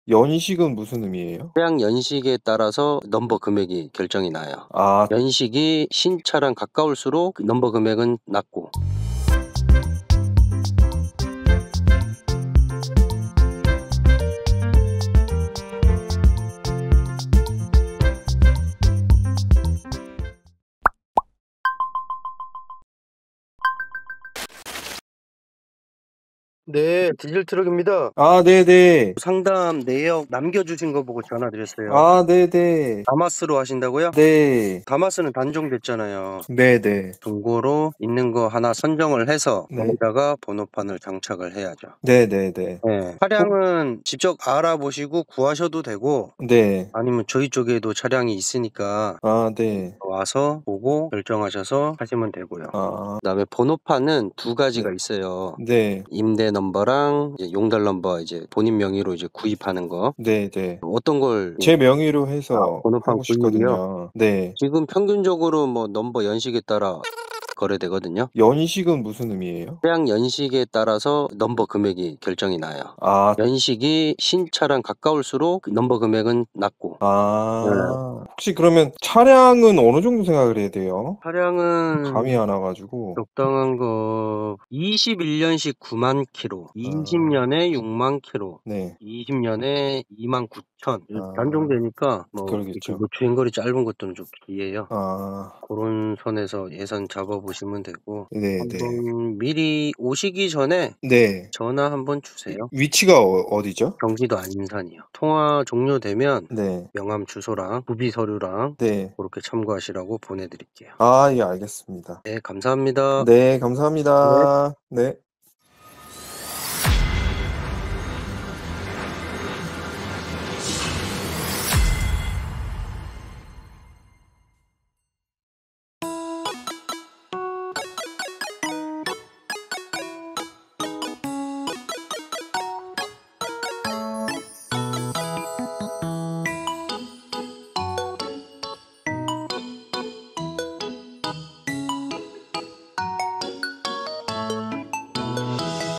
연식은 무슨 의미예요? 차량 연식에 따라서 넘버 금액이 결정이 나요. 아. 연식이 신차랑 가까울수록 넘버 금액은 낮고. 네, 디젤 트럭입니다. 아, 네네. 상담 내역 남겨주신 거 보고 전화드렸어요. 아, 네네. 다마스로 하신다고요? 네. 다마스는 단종됐잖아요. 네네. 중고로 있는 거 하나 선정을 해서 네. 거기다가 번호판을 장착을 해야죠. 네네네. 네. 차량은 직접 알아보시고 구하셔도 되고, 네. 아니면 저희 쪽에도 차량이 있으니까 아, 네. 와서 보고 결정하셔서 하시면 되고요. 아. 그다음에 번호판은 두 가지가 네. 있어요. 네. 임대 넘버랑 이제 용달 넘버, 이제 본인 명의로 이제 구입하는 거. 네네. 어떤 걸 제 명의로 해서 번호판 하고 구입이요? 싶거든요. 네. 지금 평균적으로 뭐 넘버 연식에 따라 거래되거든요. 연식은 무슨 의미예요? 차량 연식에 따라서 넘버 금액이 결정이 나요. 아. 연식이 신차랑 가까울수록 넘버 금액은 낮고. 아. 혹시 그러면 차량은 어느 정도 생각을 해야 돼요? 차량은 감이 안 와 가지고. 적당한 거 21년식 9만 킬로, 20년에 6만 킬로, 네. 20년에 2만 9천. 아. 단종되니까 뭐 이렇게 그러겠죠. 뭐 주행거리 짧은 것들은 좀 길이에요. 아. 고런 선에서 예산 잡아보시면 되고, 네네. 한번 미리 오시기 전에 네. 전화 한번 주세요. 위치가 어디죠? 경기도 안산이요. 통화 종료되면 네. 명함 주소랑 구비 서류랑 네. 고렇게 참고하시라고 보내드릴게요. 아, 예, 알겠습니다. 네, 감사합니다. 네, 네. 감사합니다. 네.